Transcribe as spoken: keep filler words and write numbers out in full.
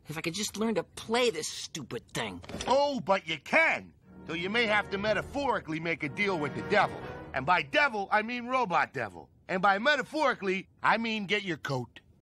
If I could just learn to play this stupid thing. Oh, but you can. Though you may have to metaphorically make a deal with the devil. And by devil, I mean robot devil. And by metaphorically, I mean get your coat.